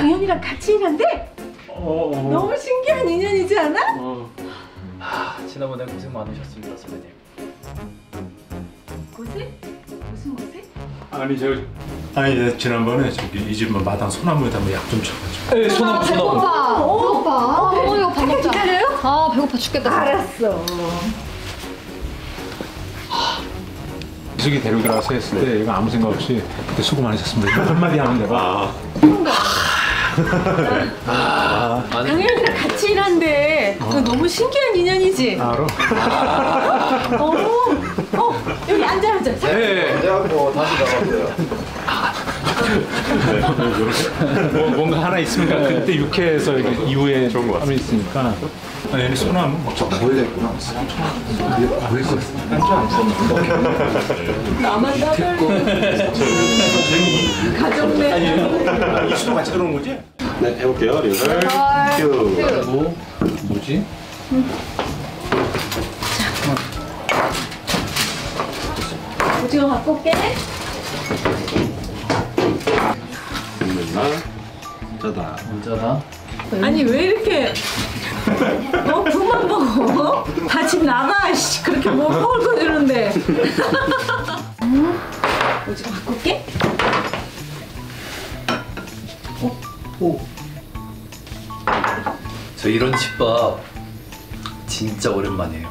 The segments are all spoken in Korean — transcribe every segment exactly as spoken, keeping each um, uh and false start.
당연이랑 같이 일한대? 어, 어. 너무 신기한 인연이지 않아? 어. 하, 지난번에 고생 많으셨습니다, 선배님. 고생? 무슨 고생? 아니 저 아니 네, 지난번에 저기 이 집 마당 소나무에다 뭐 약 좀 쳐가지고. 네, 소나무 소나무. 배고파. 배고파. 어, 이거 밥 먹자. 기다려요? 아, 배고파 죽겠다. 알았어. 이숙이 데려가서 했을 때 이거 아무 생각 없이 그때 수고 많으셨습니다. 이거 한마디 하면 내가. 아, 당연이랑 같이 일한대. 그거 너무 신기한 인연이지? 알아? 어, 어, 여기 앉아보자. 네. 내하고 다시 나갔어요. 뭐, 뭔가 하나 있으니까 그때 육회에서 이후에 하면 있으니까. 아, 얘는 소나무 먹자. 원래 있구나. 왜 있어? 나만 따돌고 가족 내 이수도 같이 들어오는 거지? 네, 해볼게요. 리얼 큐. 뭐 뭐지? 오징어 갖고 올게. 짜다. 문자다. 아니 왜 이렇게 어 그만 먹어? 다 집 나가. 씨, 그렇게 못 먹을 거 주는데. 음, 오징어 갖고 올게. 어? 오. 저 이런 집밥 진짜 오랜만이에요.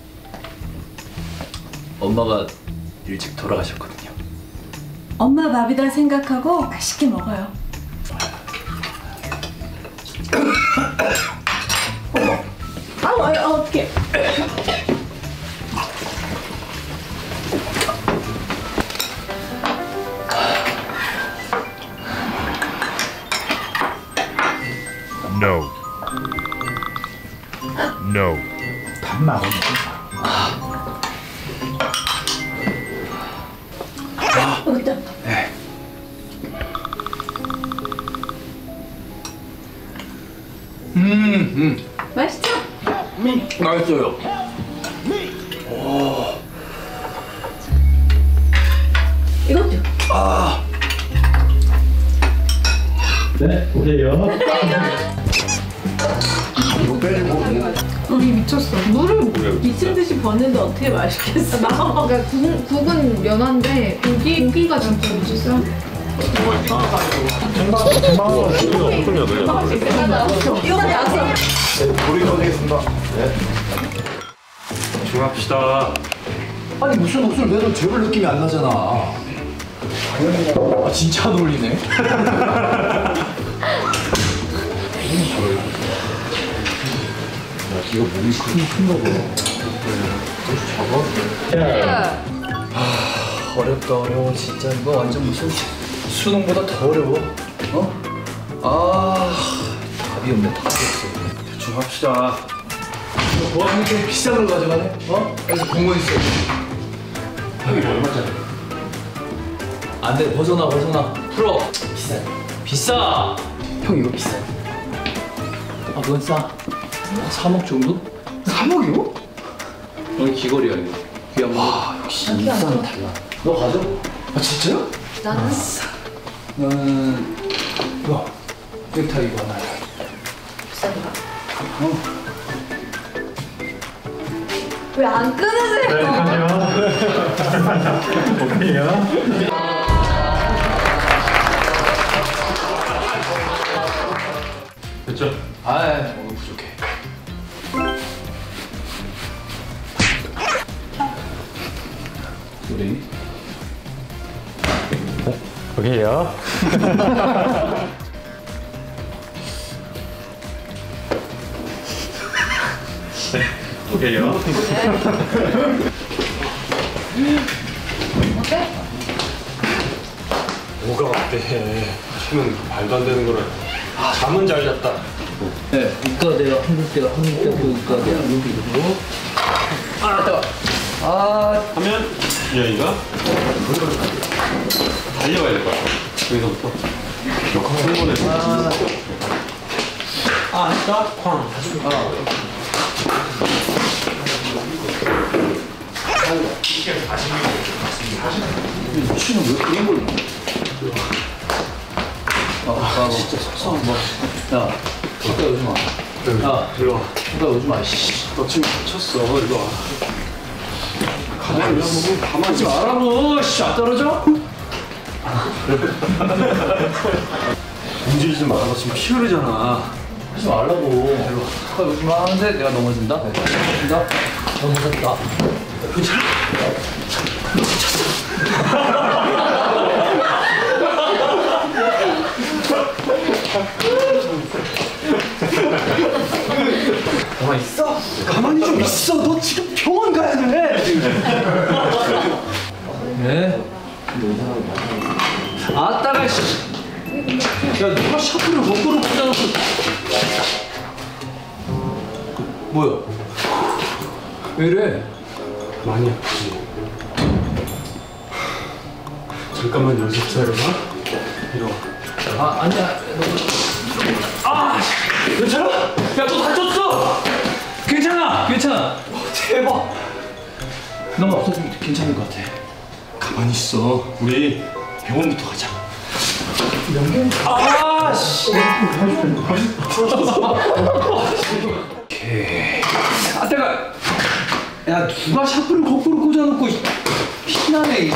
엄마가 일찍 돌아가셨거든요. 엄마 밥이다 생각하고 맛있게 먹어요. 어머. 아우, 아우, 어떡해. No. No. 밥 먹어. 여기다. 네. 음, 음, 맛있죠? 음, 맛있어요. 오, 이것도. 아, 네, 오세요. 이거 빼주고. 우리 미쳤어. 물을 미친 듯이 버는데 어떻게 맛있겠어? 나 그러니까 국, 국은 면한데 고기, 고기가 진짜 미쳤어. 이거 나왔어. 우리 가겠습니다. 네. 중합시다. 아니 무슨 옷을 내도 재벌 느낌이 안 나잖아. 아 진짜 안 어울리네. 이거 몸이 큰, 큰가 봐. 아, 어렵다 어려워 진짜. 이거 완전 무슨 수능보다 더 어려워. 어? 아, 답이 없네. 답이 없어. 대충 합시다. 이거 보아하면 좀 비싼 걸 가져가네? 어? 그래서 공무원 있어. 형이 얼마짜리? 안 돼, 벗어나 벗어나. 풀어. 비싸. 비싸. 형 이거 비싸. 아, 그건 싸. 삼억 정도? 삼억이요? 여기 귀걸이야 이거. 귀한 거. 아 역시 인상은 달라. 너 가져? 아 진짜요? 나는 나는 이거 넥타이 이거 하나. 비싼가? 어. 왜 안 끊으세요? 오케이요. 됐죠? 아, 오늘 부족해. 우리 오케이요. 오케이요. 어때? 뭐가 어때? 치면 말도 안 되는 거를. 잠은 잘 잤다. 네, 이과대요. 한국대요. 한국대학교 이과대요. 여기 있고. 아, 맞다. 아, 하면 여기가 달려가야 될 거야. 여기서부터. 한 번에. 아, 아까 쾅. 치는 왜 그런 걸? 아, 진짜 속상한 거. 야, 가까이 오지 마. 야, 일로 와. 가까이 오지 마. 씨. 너 지금 다쳤어. 일로 와. 가만히 있어. 가만히 있어. 말하고, 씨, 안 떨어져? 움직이지 마. 너 지금 피 흐르잖아. 하지 말라고. 가까이 오지 마 하는데 내가 넘어진다? 넘어진다? 넘어졌다. 괜찮아? 가만히 있어. 가만히 좀 있어. 너 지금 병원 가야 돼. 네. 아따가, 씨. 야, 누가 샤프를 거꾸로 꽂아놓고. 뭐야? 왜 이래? 많이 아프지? 잠깐만 여기서 기다려봐. 이리 와. 아, 아니야. 아! 괜찮아? 야, 너 다쳤어! 괜찮아! 괜찮아! 대박. 너무 없어지면 괜찮을 것 같아. 가만히 있어. 우리 병원부터 가자. 아, 씨! 아, 내가. 야, 누가 샤프를 거꾸로 꽂아놓고 피나네.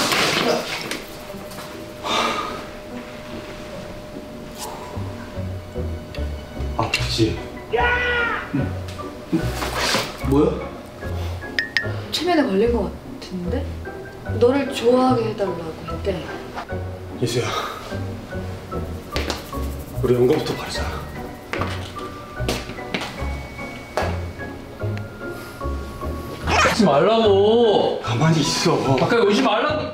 아프지? 뭐야? 최면에 걸린 것 같은데? 너를 좋아하게 해달라고 했대. 예수야. 우리 연거부터 바르자. 하지 말라고. 가만히 있어. 가까이 오지 말라고.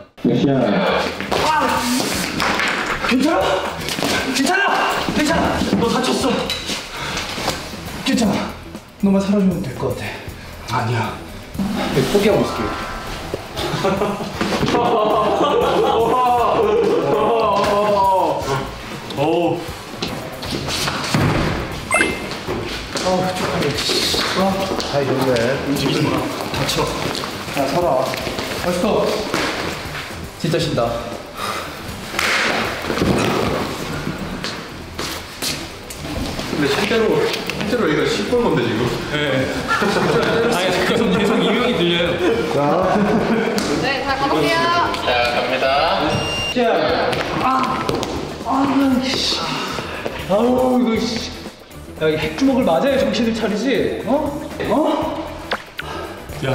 괜찮아? 괜찮아? 괜찮아. 너 다쳤어. 괜찮아. 너만 살아주면 될 것 같아. 아니야. 포기하고 있을게. 어우. 아이, 됐네. 움직이지 마. 다쳐. 야, 살아. 맛있어. 진짜 신다. 근데 실제로 실제로 이거 씹은 건데 지금. 네. 아니 계속 계속 이명이 들려요. 네, 다 가볼게요. 아우, 이거, 씨. 야, 이 핵주먹을 맞아야 정신을 차리지? 어? 어? 야.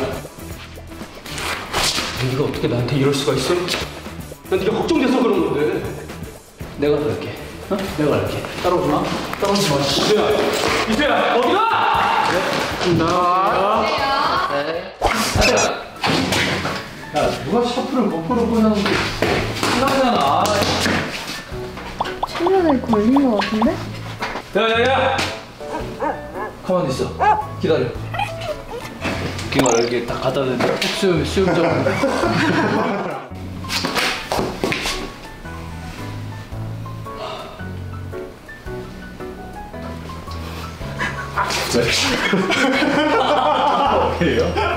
네가 어떻게 나한테 이럴 수가 있어? 난 네가 걱정돼서 그런 건데. 내가 갈게. 어? 내가 갈게. 따라오지 마. 따라오지 마. 이제야. 이제야. 어디 가? 나. 야, 누가 샤프를 거꾸로 꽂아놓고 신나잖아. 최면에 걸린 것 같은데? 야야야! 가만히 있어. 기다려. 기가 이렇게 딱 갖다 대는데 수염 수염 좀. 오케이요?